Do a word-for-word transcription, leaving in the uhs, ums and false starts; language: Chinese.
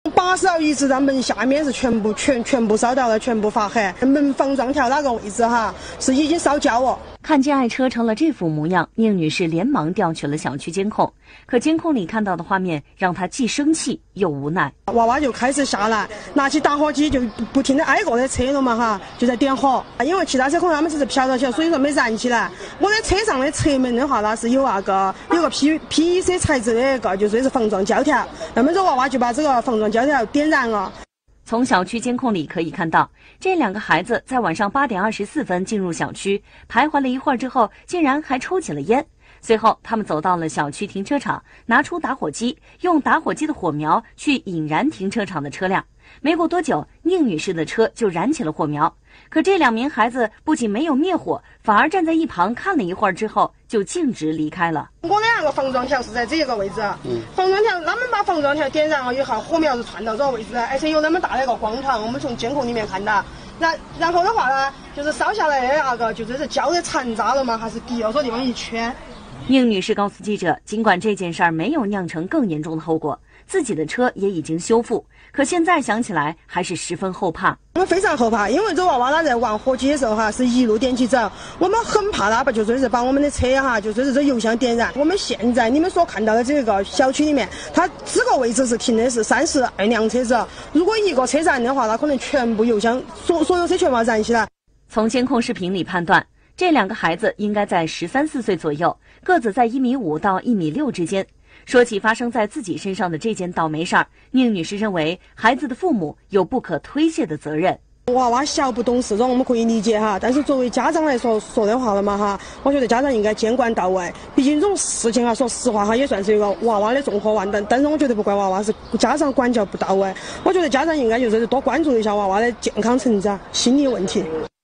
八十号一直到门下面是全部全全部烧掉了，全部发黑。门防撞条那个位置哈是已经烧焦了。 看见爱车成了这副模样，宁女士连忙调取了小区监控。可监控里看到的画面让她既生气又无奈。 娃娃就开始下来，拿起打火机就不停的挨个的车了嘛哈，就在点火。因为其他车可能他们只是飘到起，所以说没燃起来。我的车上的侧门的话呢是有那个有个 P P E C 材质的一个，就说是防撞胶条。那么这娃娃就把这个防撞胶条点燃了。 从小区监控里可以看到，这两个孩子在晚上八点二十四分进入小区，徘徊了一会儿之后，竟然还抽起了烟。随后，他们走到了小区停车场，拿出打火机，用打火机的火苗去引燃停车场的车辆。没过多久，宁女士的车就燃起了火苗。可这两名孩子不仅没有灭火，反而站在一旁看了一会儿之后，就径直离开了。 我的那个防撞条是在这个位置，嗯、防撞条他们把防撞条点燃了以后，火苗是窜到这个位置，而且有那么大的一个光团，我们从监控里面看到。然然后的话呢，就是烧下来的那个，就这是焦的残渣了嘛，还是滴到这地方一圈。 宁女士告诉记者，尽管这件事儿没有酿成更严重的后果，自己的车也已经修复，可现在想起来还是十分后怕。 我们非常后怕，因为这娃娃他在玩火机的时候哈，是一路点起走，我们很怕他不就说是把我们的车哈，就说是这油箱点燃。我们现在你们所看到的这个小区里面，它这个位置是停的是三十二辆车子，如果一个车燃的话，它可能全部油箱所所有车全部燃起来。 从监控视频里判断，这两个孩子应该在十三四岁左右，个子在一米五到一米六之间。说起发生在自己身上的这件倒霉事儿，宁女士认为孩子的父母有不可推卸的责任。 娃娃小不懂事，这我们可以理解哈，但是作为家长来说说的话了嘛哈，我觉得家长应该监管到位。毕竟这种事情啊，说实话哈，也算是一个娃娃的纵火案，但但是我觉得不怪娃娃，是家长管教不到位。我觉得家长应该就是多关注一下娃娃的健康成长、心理问题。